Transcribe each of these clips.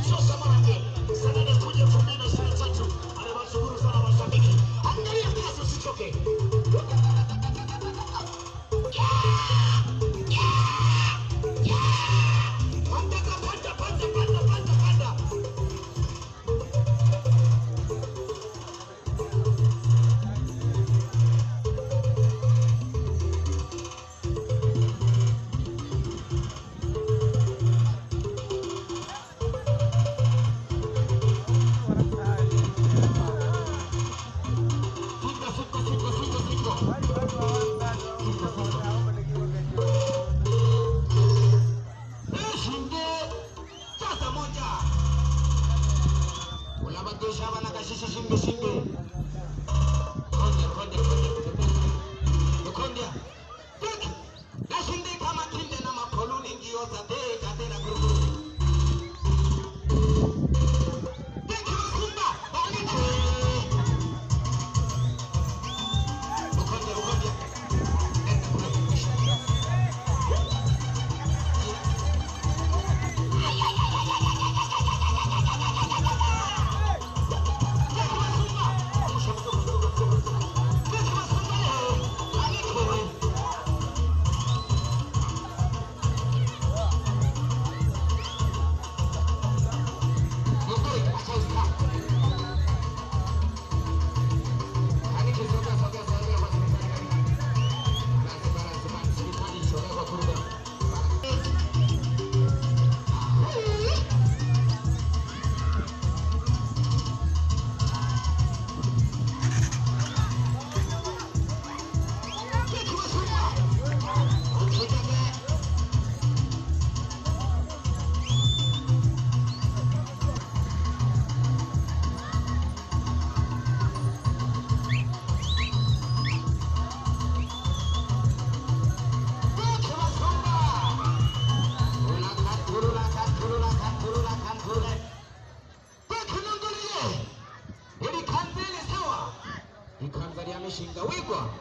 Shinga wigwa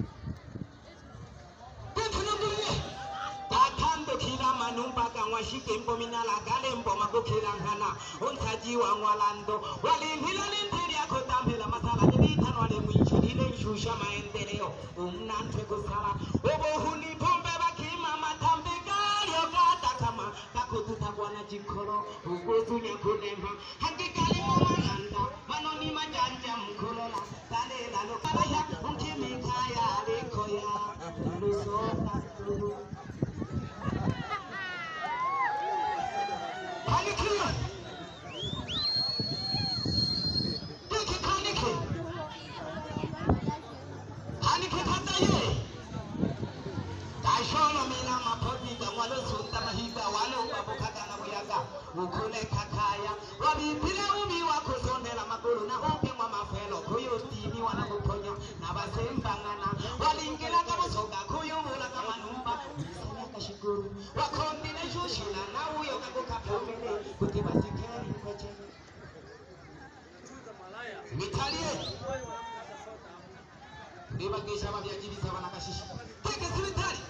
Tatando kila manumba kawashike mbo minala gale mbo magokila ngana Ontaji wa mwalando Walinhila nintiri ya kotambila masala Nibitano wale mwinchilile nshusha maendeleo Umnantwe kusala Obo huni pombe bakima matambe gali Ogata kama Kakututakwa na jikolo Ugozunya kunema Hangikali mumalanda Manoni majanja mkulola Dale lalo kaya Mkimikaya likoya Lusoka Hanikia Diki kaniki Haniki pandaye Daishono mina mapodi Walo sunda mahiga Walo babukaka na muyaga Ukule kakaya Wabipile ubi wako sondela magulu Na ubi wa mafelo Kuyo timi wana kuponya Na basembangana Walingila kama soga Kuyo mula kama numba Nisanya kashikuru Wakondine shushila Na uyo kakukapumele Kutiba sikeri mkoche Mitalie Ndiba kisha wabiajiri sawa na kashishi Teke simitali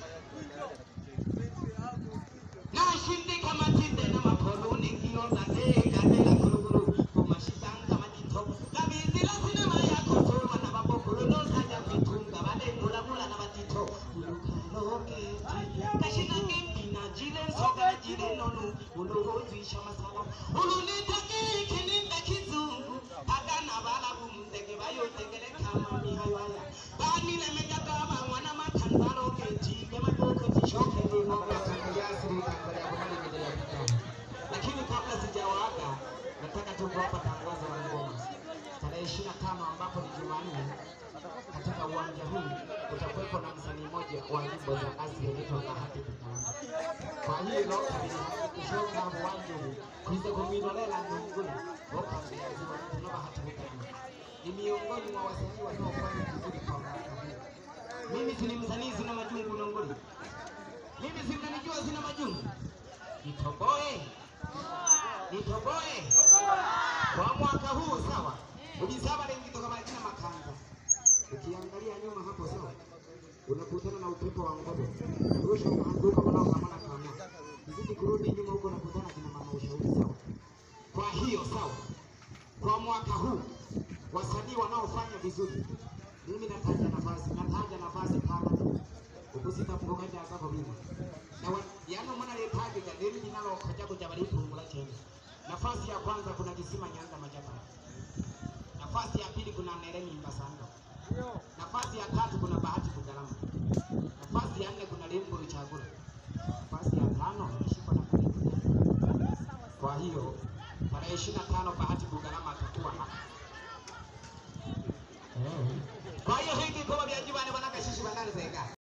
Na shindi kama tinde na makoloni Kiyoza teka teka kuruguru Kumashitanga matito Kabizila sinema yako Surwa na babokulu No saja vitunga Bade mula mula na matito Ulukaloke Kashina kempina Jile soga na jile nonu Uluhuzuisha masala Ulunitaki kinimbe kizungu Agana bala bumdege Bayo tegele kama mihayaya Bani lemega kama wana makanzaro Keti Kema koko tishoke Lakini kabla sijawaaga nataka tu kuwapa tangazo la ngoma. Tarehe 25 ambapo ni Jumanne katika uwanja huu utakuwepo na msanii mmoja wa nyimbo za asili anaitwa Bahati Kitanda. Kwa hiyo kushoka uwanja huu kuiza kuminolela ngunguni woka mziwa tuna Bahati Kitanda. Ni miongoni mwa wasanii wanaofanya vizuri kwa mwaka huu. Mimi si msanii sina majungu Nongoli. Mimi si mnanijua sina majungu. Nitoboe kwa mwaka huu sawa. Ubisaba lengi toka majina makanza. Ukiangalia nyuma hapo sawa. Unakutana na upepo wa ngobo. Rusha unaanguka kuna kama kama. Zidi kurudi nyuma huko unakutana kina mama ushauri sawa. Kwa hiyo sawa, kwa mwaka huu wasanii wanaofanya vizuri, mimi nataja nafasi kama tu ukusita kugoja zako mimi na yani mwana letaje kadiri ninalo kaja kujabali pungula cheni. Nafasi ya kwanza kuna Kisima Nyanza Majapa, nafasi ya pili kuna Nereni Mbasando, nafasi ya tatu kuna Bahati Bugarama, nafasi ya nne kuna Lembo Ruchagura, nafasi ya tano imeshikwa na Karibu. Kwa hiyo tarehe 25 Bahati Bugarama atakuwa hapa. Kwa hiyo hiki kwa vya jibani bana kashishi bandari zeka.